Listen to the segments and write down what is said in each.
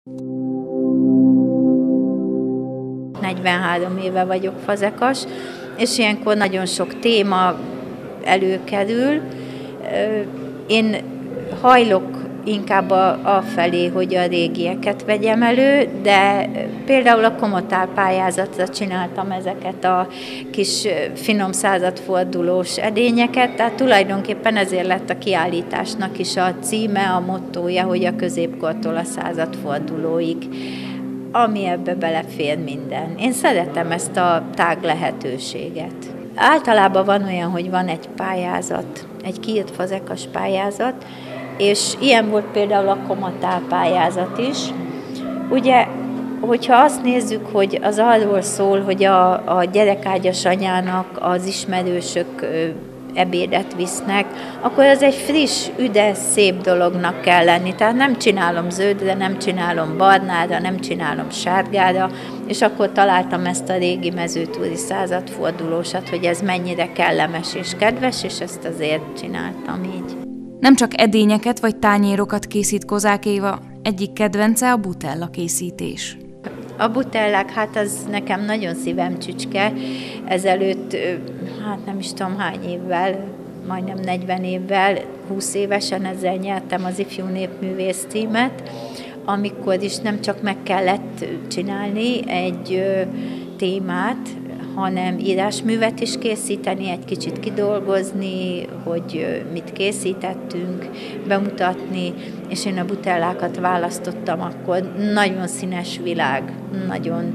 43 éve vagyok fazekas, és ilyenkor nagyon sok téma előkerül. Én hajlok inkább afelé, hogy a régieket vegyem elő, de például a Komotál pályázatra csináltam ezeket a kis finom századfordulós edényeket, tehát tulajdonképpen ezért lett a kiállításnak is a címe, a mottója, hogy a középkortól a századfordulóig, ami ebbe belefér minden. Én szeretem ezt a tág lehetőséget. Általában van olyan, hogy van egy pályázat, egy kiírt fazekas pályázat, és ilyen volt például a Komotál pályázat is. Ugye, hogyha azt nézzük, hogy az arról szól, hogy a gyerekágyas anyának az ismerősök ebédet visznek, akkor ez egy friss, üdes, szép dolognak kell lenni. Tehát nem csinálom zöldre, nem csinálom barnára, nem csinálom sárgára, és akkor találtam ezt a régi mezőtúri századfordulósat, hogy ez mennyire kellemes és kedves, és ezt azért csináltam így. Nem csak edényeket vagy tányérokat készít Kozák Éva, egyik kedvence a butella készítés. A butellák, hát az nekem nagyon szívem csücske. Ezelőtt, hát nem is tudom hány évvel, majdnem 40 évvel, 20 évesen ezzel nyertem az ifjú népművész címet, amikor is nem csak meg kellett csinálni egy témát, hanem írásművet is készíteni, egy kicsit kidolgozni, hogy mit készítettünk, bemutatni, és én a butellákat választottam, akkor nagyon színes világ, nagyon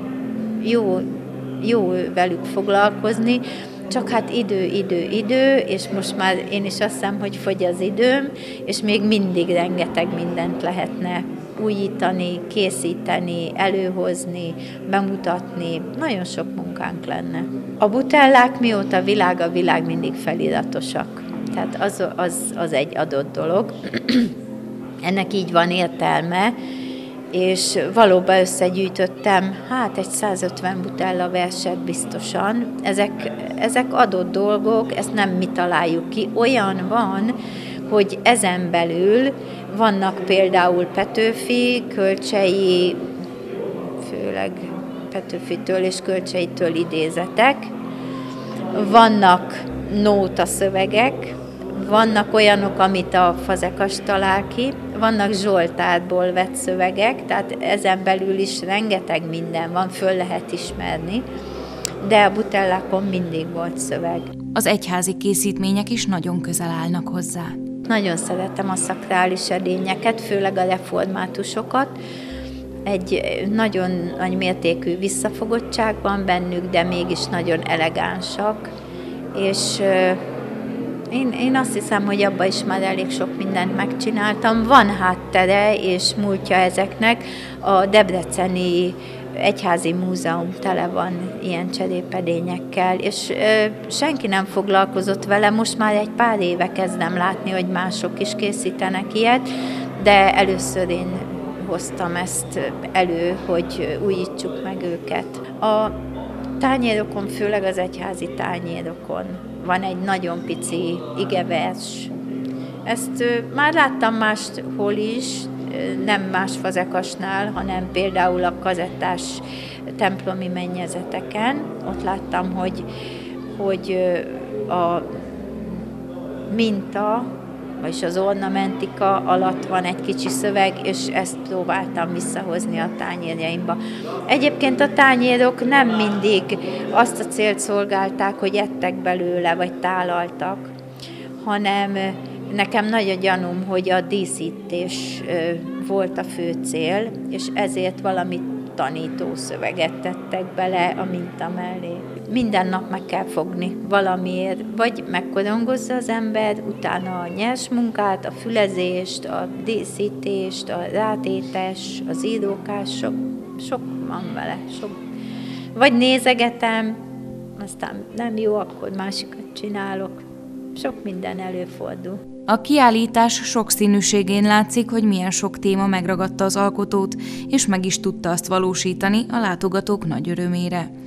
jó velük foglalkozni, csak hát idő, és most már én is azt hiszem, hogy fogy az időm, és még mindig rengeteg mindent lehetne újítani, készíteni, előhozni, bemutatni, nagyon sok munkánk lenne. A butellák mióta a világ mindig feliratosak. Tehát az egy adott dolog. Ennek így van értelme, és valóban összegyűjtöttem, hát egy 150 butella verset biztosan. Ezek adott dolgok, ezt nem mi találjuk ki. Olyan van, hogy ezen belül vannak például Petőfi, Kölcsey, főleg Petőfitől és Kölcseytől idézetek, vannak nótaszövegek, vannak olyanok, amit a fazekas talál ki, vannak Zsoltárból vett szövegek, tehát ezen belül is rengeteg minden van, föl lehet ismerni, de a butellákon mindig volt szöveg. Az egyházi készítmények is nagyon közel állnak hozzá. Nagyon szeretem a szakrális edényeket, főleg a reformátusokat. Egy nagyon nagy mértékű visszafogottság van bennük, de mégis nagyon elegánsak. És én azt hiszem, hogy abban is már elég sok mindent megcsináltam. Van háttere és múltja ezeknek. A Debreceni Egyházi Múzeum tele van ilyen cserépedényekkel, és senki nem foglalkozott vele, most már egy pár éve kezdem látni, hogy mások is készítenek ilyet, de először én hoztam ezt elő, hogy újítsuk meg őket. A tányérokon, főleg az egyházi tányérokon van egy nagyon pici igevers. Ezt már láttam máshol is, nem más fazekasnál, hanem például a kazettás templomi mennyezeteken. Ott láttam, hogy a minta, vagyis az ornamentika alatt van egy kicsi szöveg, és ezt próbáltam visszahozni a tányérjaimba. Egyébként a tányérok nem mindig azt a célt szolgálták, hogy ettek belőle, vagy tálaltak, hanem nekem nagy a gyanúm, hogy a díszítés volt a fő cél, és ezért valami tanító szöveget tettek bele a minta mellé. Minden nap meg kell fogni valamiért, vagy megkorongozza az ember, utána a nyers munkát, a fülezést, a díszítést, a rátétes, az írókás, sok van vele, sok. Vagy nézegetem, aztán nem jó, akkor másikat csinálok. Sok minden előfordul. A kiállítás sokszínűségén látszik, hogy milyen sok téma megragadta az alkotót, és meg is tudta azt valósítani a látogatók nagy örömére.